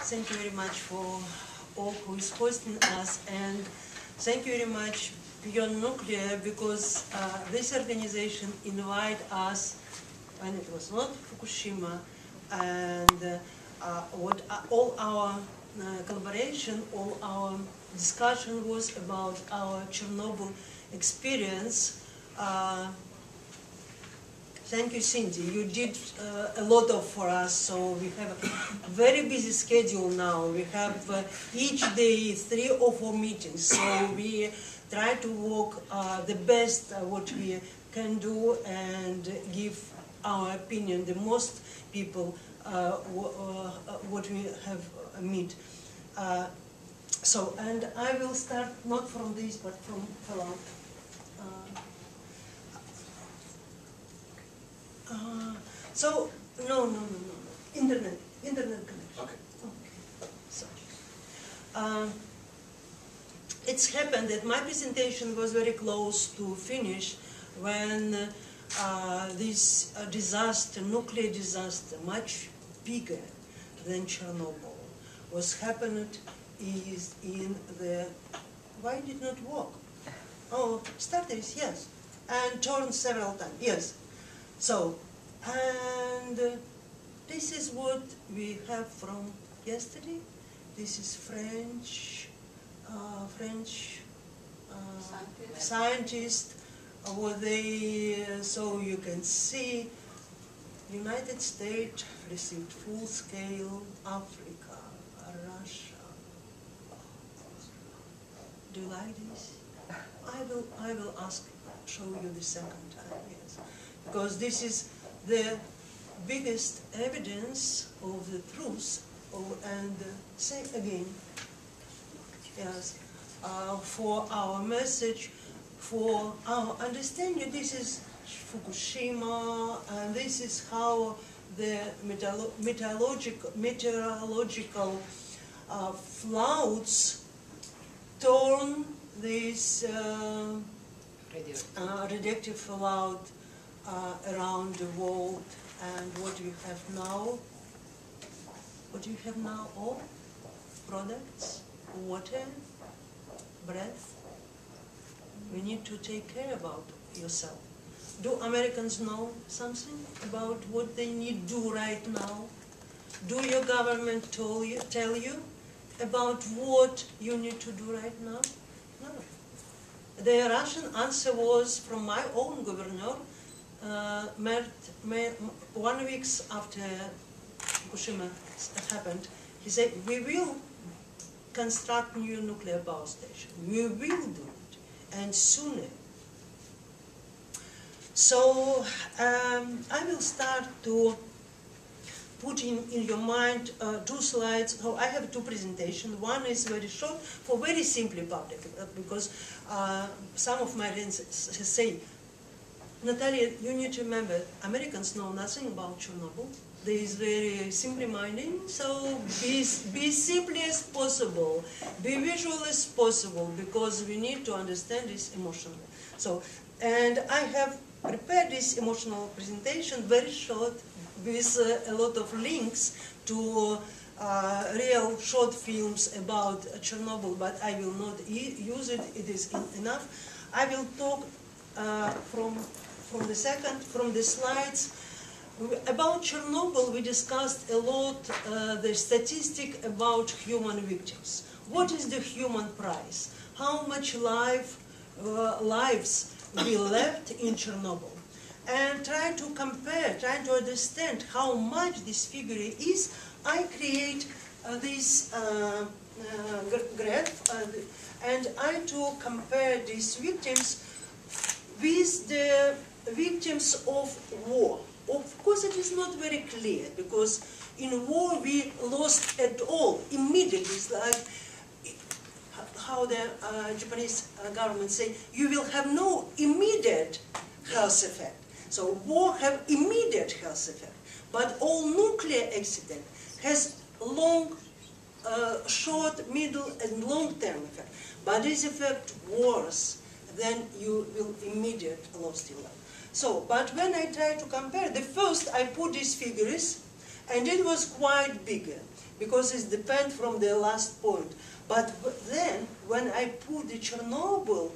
Thank you very much for all who is hosting us, and thank you very much Beyond Nuclear, because this organization invited us when it was not Fukushima, and all our collaboration, all our discussion was about our Chernobyl experience. Thank you, Cindy. You did a lot for us, so we have a very busy schedule now. We have each day 3 or 4 meetings, so we try to work the best what we can do and give our opinion. The most people what we have meet. And I will start not from this, but from Fallout. No. Internet connection. Okay. Sorry. It's happened that my presentation was very close to finish when this disaster, nuclear disaster, much bigger than Chernobyl, was happened is in the. Why did not work? Oh, started yes, and turned several times. Yes. So, and this is what we have from yesterday. This is French scientist. What they so you can see, United States received full scale, Africa, Russia. Do you like this? I will show you the second time. Yes. Because this is the biggest evidence of the truth, and say again, yes, for our message, for our understanding. This is Fukushima, and this is how the meteorological clouds turn this radioactive fallout around the world. And what do you have now? What do you have now? All products, water, breath. We need to take care about yourself. Do Americans know something about what they need to do right now? Do your government tell you about what you need to do right now? No. The Russian answer was from my own governor. 1 week after Fukushima happened, he said, we will construct new nuclear power station. We will do it, and sooner. So I will start to put in your mind 2 slides. Oh, I have 2 presentations. One is very short, for very simply public, because some of my friends say, Natalia, you need to remember, Americans know nothing about Chernobyl. They is very simply-minded, so be simple as possible, be visual as possible, because we need to understand this emotionally. So, and I have prepared this emotional presentation, very short, with a lot of links to real short films about Chernobyl, but I will not use it. It is enough. I will talk from the slides. About Chernobyl, we discussed a lot the statistic about human victims. What is the human price? How much lives we left in Chernobyl? And try to compare, try to understand how much this figure is. I create this graph, and I to compare these victims with the victims of war. Of course, it is not very clear, because in war we lost it all immediately. It's like how the Japanese government say, you will have no immediate health effect. So war have immediate health effect, but all nuclear accident has long, short, middle, and long-term effect. But this effect worse than you will immediate lost your life. So, but when I try to compare, the first I put these figures, and it was quite bigger. because it depends from the last point. But then, when I put the Chernobyl,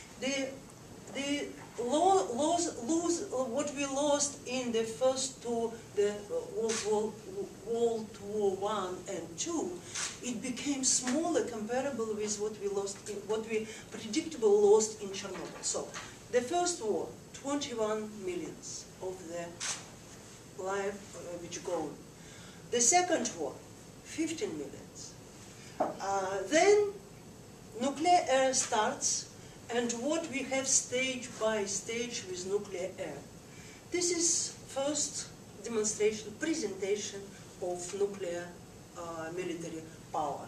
what we lost in the first two, the World War I and II, it became smaller, comparable with what we predictable lost in Chernobyl. So, the first war, 21 millions of the life which gone. The second war, 15 millions. Then nuclear air starts, and what we have stage by stage with nuclear air. This is first demonstration, presentation of nuclear military power.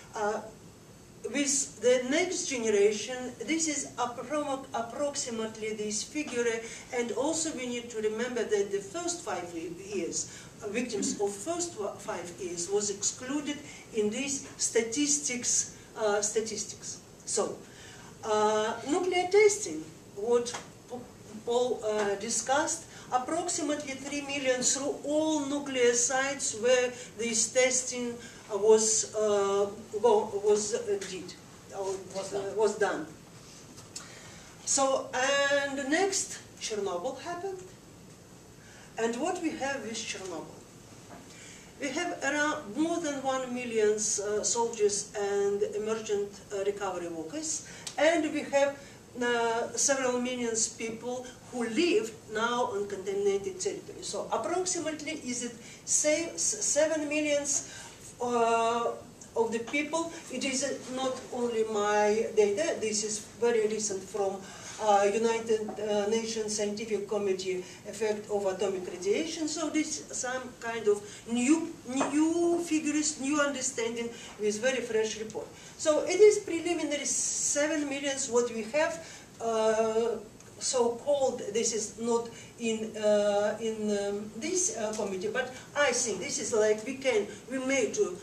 With the next generation, this is approximately this figure, and also we need to remember that the first 5 years, victims of first 5 years was excluded in these statistics. So, nuclear testing, what Paul discussed, approximately 3 million through all nuclear sites where this testing was done. So, and the next, Chernobyl happened. And what we have with Chernobyl? We have around more than 1 million soldiers and emergent recovery workers, and we have several millions people who live now on contaminated territory. So approximately, is it 7 millions of the people? It is not only my data, this is very recent from United Nations Scientific Committee effect of atomic radiation. So this is some kind of new figures, new understanding with very fresh report. So it is preliminary 7 millions what we have. So-called, this is not in this committee, but I think this is like we made to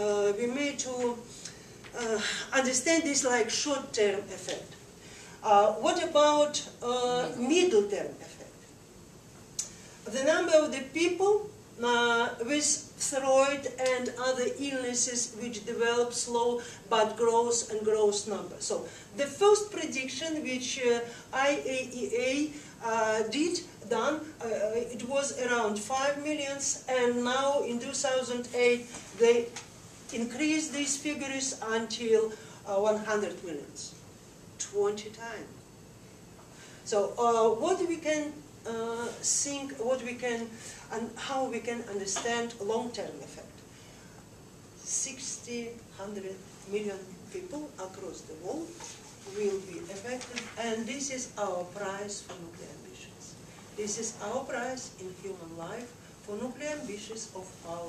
understand this like short-term effect. What about middle-term effect? The number of the people with thyroid and other illnesses which develop slow but grows and grows number. So the first prediction which IAEA done, it was around 5 millions, and now in 2008 they increased these figures until 100 millions. 20 times. So what we can think, what we can, and how we can understand long-term effect. 100 million people across the world will be affected, and this is our price for nuclear ambitions. This is our price in human life for nuclear ambitions of our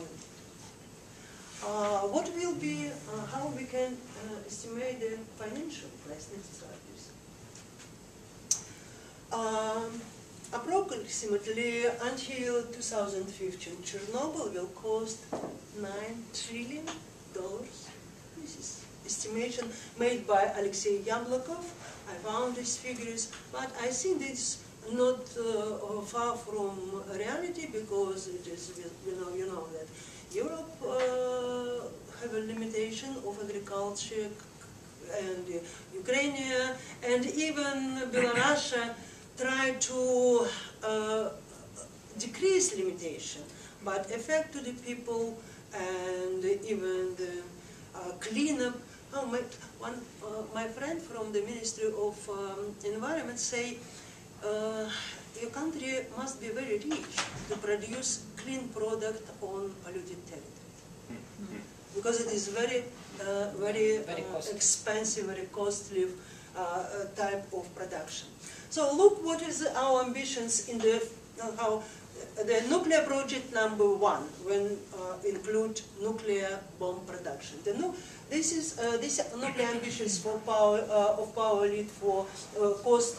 what will be, how we can estimate the financial price? Next slide, please. Approximately until 2015, Chernobyl will cost $9 trillion. This is estimation made by Alexei Yablokov. I found these figures, but I think it's not far from reality, because it is, you know that Europe have a limitation of agriculture, and Ukraine and even Belarus try to decrease limitation, but effect to the people and even the cleanup. Oh, my friend from the Ministry of Environment say your country must be very rich to produce clean product on polluted territory, because it is very expensive, very costly type of production. So look what is our ambitions in the the nuclear project number 1, when include nuclear bomb production. This is this nuclear ambitions for power of power lead for cost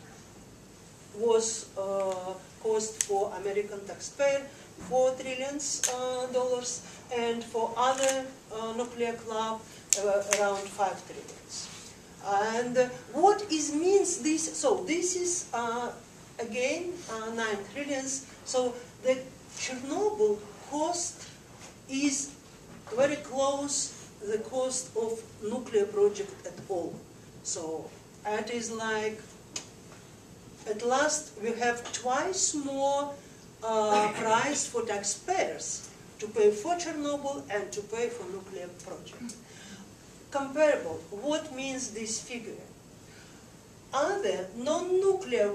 was cost for American taxpayer $4 trillion, and for other nuclear club around $5 trillion. And what is means this? So this is again 9 trillion. So the Chernobyl cost is very close the cost of nuclear project at all. So it is like, at last we have twice more price for taxpayers to pay for Chernobyl and to pay for nuclear project. Comparable, what means this figure? Other non-nuclear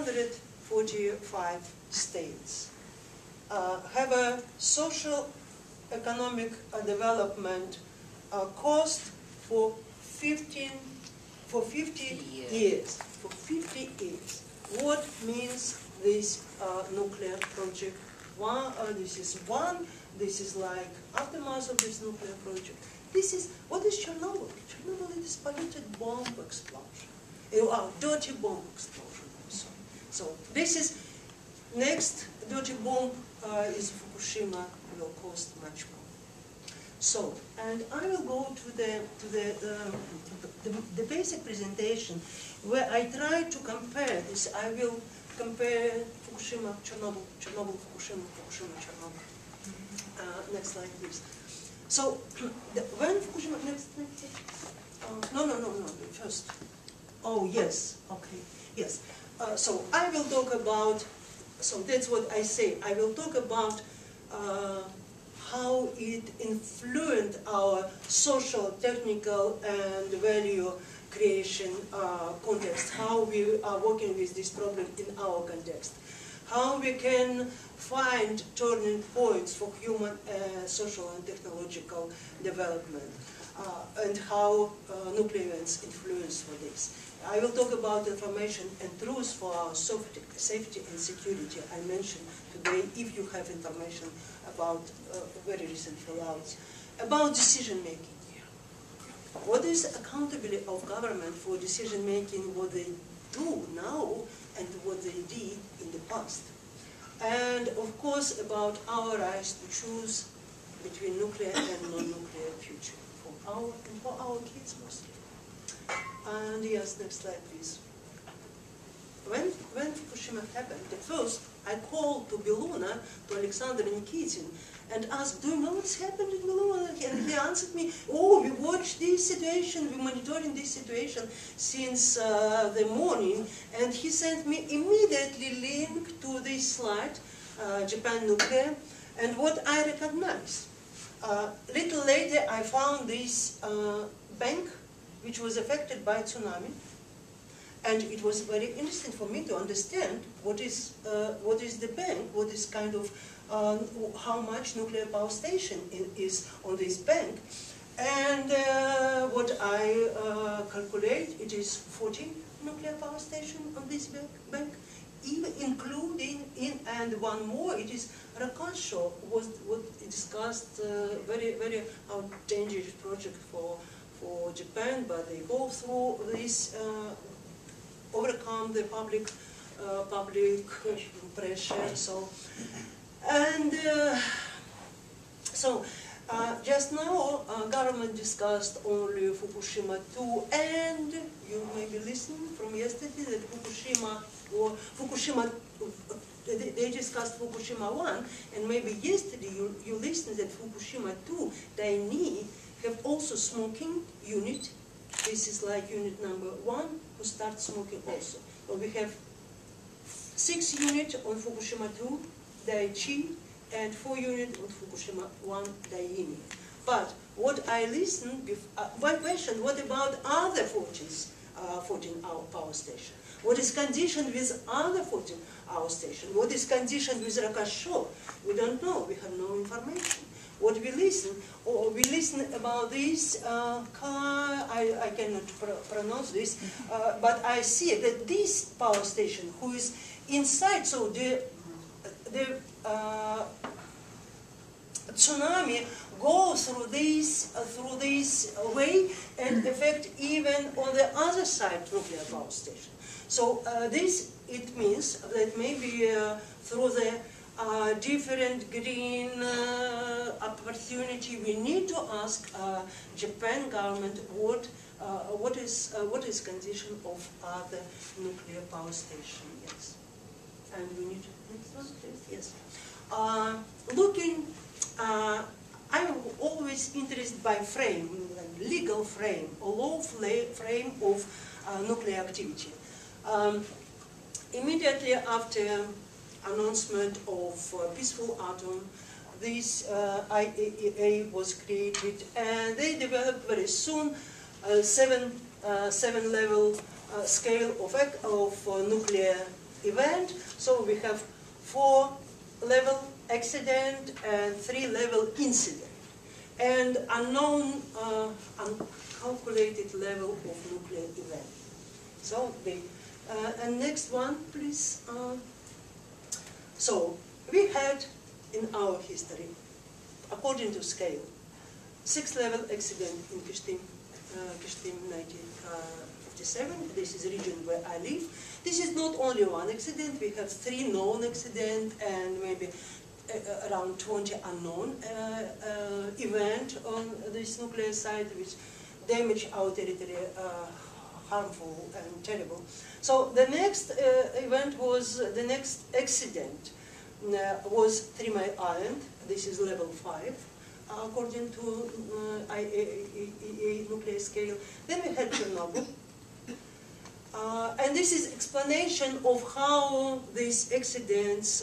145 states have a social economic development cost for 50 years. For 50 years. What means this nuclear project? This is like aftermath of this nuclear project. This is, what is Chernobyl? Chernobyl is polluted bomb explosion. Dirty bomb explosion also. So this is, next dirty bomb is Fukushima, will cost much more. So, and I will go to the basic presentation where I try to compare this. I will compare Fukushima, Chernobyl, Chernobyl, Fukushima, Fukushima, Chernobyl. Next slide, please. So, when Fukushima, next, no, first. Oh, yes, okay, yes. So I will talk about, so that's what I say, I will talk about how it influenced our social, technical, and value creation context, how we are working with this problem in our context, how we can find turning points for human, social, and technological development, and how nuclear events influence for this. I will talk about information and truth for our safety and security. I mentioned today, if you have information about very recent fallouts, about decision making. What is accountability of government for decision making, what they do now and what they did in the past? And of course about our rights to choose between nuclear and non-nuclear future for our kids mostly. And yes, next slide please. When Fukushima happened, at first I called to Beluna, to Alexander Nikitin, and asked, do you know what's happened in Beluna? And he answered me, oh, we watched this situation, we monitoring this situation since the morning, and he sent me immediately link to this slide, Japan nuclear, and what I recognize. Little later I found this bank which was affected by tsunami. And it was very interesting for me to understand what is the bank, what is kind of, how much nuclear power station is on this bank. And what I calculate, it is 14 nuclear power station on this bank, even including and one more, it is Rakasho, was what discussed very dangerous project for Japan, but they go through this, overcome the public pressure. So, and just now, government discussed only Fukushima 2, and you may be listening from yesterday that they discussed Fukushima 1, and maybe yesterday you listened that Fukushima 2, Daini, have also smoking unit. This is like unit number 1, who starts smoking also. So we have 6 units on Fukushima 2, Daiichi, and 4 units on Fukushima 1, Daini. But what I listened, one question, what about other 14 power station? What is conditioned with other 14 power station? What is conditioned with Rakasho? We don't know, we have no information. What we listen about this I cannot pronounce this, but I see that this power station who is inside, so the tsunami goes through this way and affect even on the other side nuclear power station. So it means that maybe through the different green opportunity, we need to ask Japan government what is condition of other nuclear power station. Yes, and we need to, next one, please. Yes, looking. always interested by frame, legal frame, or law frame of nuclear activity. Immediately after announcement of peaceful atom, this IAEA was created, and they developed very soon seven-level scale of nuclear event. So we have 4-level accident and 3-level incident, and unknown, uncalculated level of nuclear event. So and next one, please. So we had in our history, according to scale, 6-level accident in Kishtim, 1957. This is the region where I live. This is not only one accident. We have 3 known accidents and maybe around 20 unknown event on this nuclear site, which damage our territory, harmful and terrible. So the next event was, the next accident was 3 Mile Island. This is level 5, according to IAEA nuclear scale. Then we had Chernobyl. And this is explanation of how these accidents,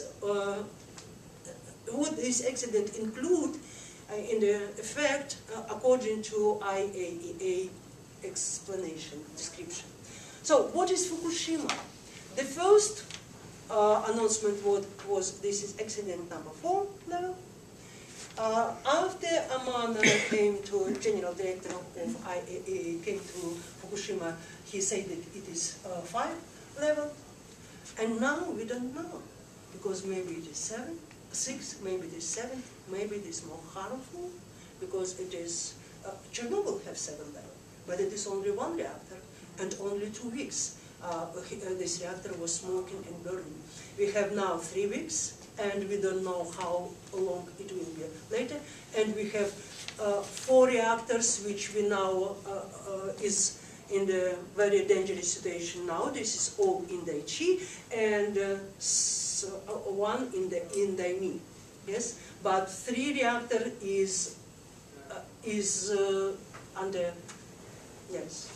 what this accident include in the effect according to IAEA explanation, description. So what is Fukushima? The first announcement was this is accident number 4 level. After Amano came to general director of IAEA, came to Fukushima, he said that it is 5 level. And now we don't know, because maybe it is 7, 6, maybe it is 7, maybe it is more harmful, because it is, Chernobyl has 7 level, but it is only 1 reactor, and only 2 weeks. This reactor was smoking and burning. We have now 3 weeks, and we don't know how long it will be later. And we have 4 reactors, which we now is in the very dangerous situation now. This is all in Daiichi, and 1 in Daini. Yes, but 3 reactor is under, yes,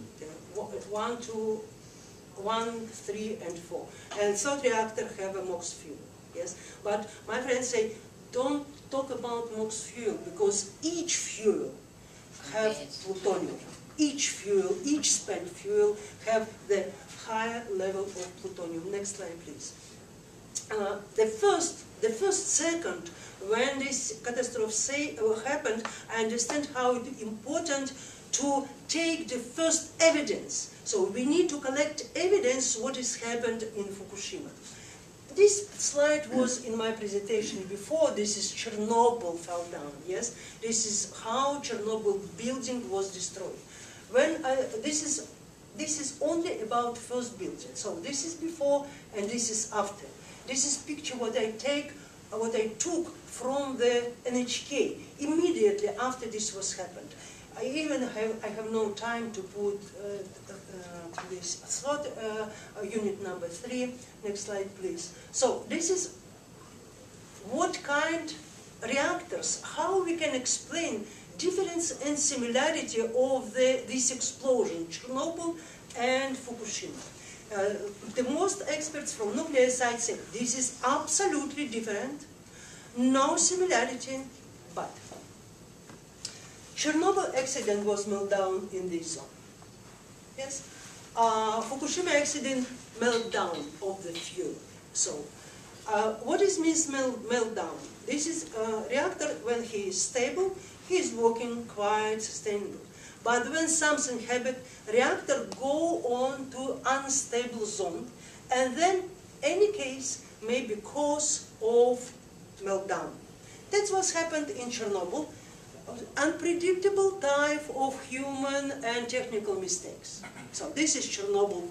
1, 3, and 4. And 3rd reactor have a MOX fuel. Yes, but my friends say, don't talk about MOX fuel, because each fuel have plutonium. Each fuel, each spent fuel have the higher level of plutonium. Next slide, please. The first second when this catastrophe happened, I understand how it is important to take the first evidence. So we need to collect evidence what has happened in Fukushima. This slide was in my presentation before. This is Chernobyl fell down. Yes, this is how Chernobyl building was destroyed. When this is only about first building. So this is before and this is after. This is picture what I took from the NHK immediately after this was happened. I have no time to put this slot, unit number 3. Next slide, please. So this is what kind reactors, how we can explain difference and similarity of this explosion, Chernobyl and Fukushima. The most experts from nuclear science say this is absolutely different, no similarity, but Chernobyl accident was meltdown in this zone. Yes, Fukushima accident meltdown of the fuel. So, what is means meltdown? This is reactor when he is stable, he is working quite sustainable. But when something happens, reactor go on to unstable zone, and then any case may be cause of meltdown. That's what's happened in Chernobyl. Unpredictable type of human and technical mistakes. So this is Chernobyl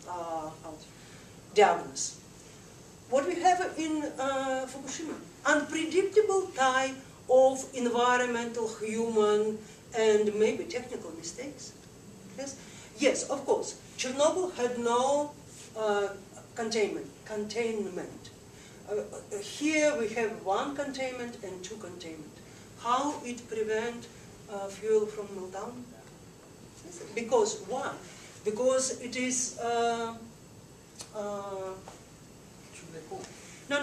diagnosis. What we have in Fukushima? Unpredictable type of environmental, human, and maybe technical mistakes. Yes, yes, of course. Chernobyl had no containment. Here we have 1 containment and 2 containment. how it prevent fuel from meltdown? Because why? Because it is no.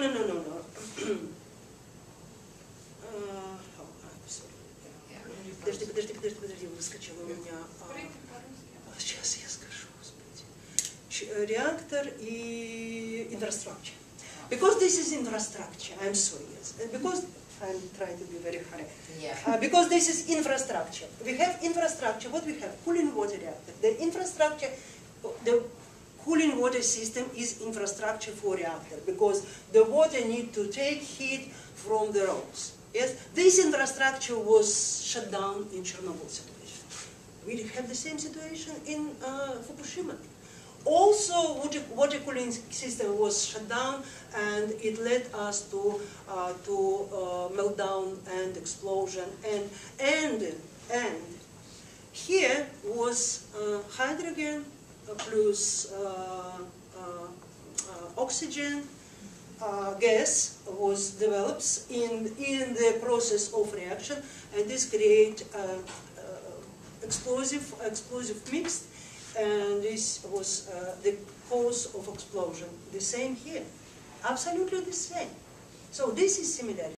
Подожди, выскочила у меня. Сейчас я скажу, господи. Реактор и infrastructure. Because this is infrastructure, I'm sorry, yes. Because I'm trying to be very correct. Yeah. Because this is infrastructure. We have infrastructure. What we have? Cooling water reactor. The infrastructure, the cooling water system is infrastructure for reactor because the water need to take heat from the rocks. Yes, this infrastructure was shut down in Chernobyl situation. We have the same situation in Fukushima. Also, water cooling system was shut down, and it led us to meltdown and explosion. And here was hydrogen plus oxygen gas was developed in the process of reaction, and this create explosive mix. And this was the cause of explosion. The same here, absolutely the same. So this is similar.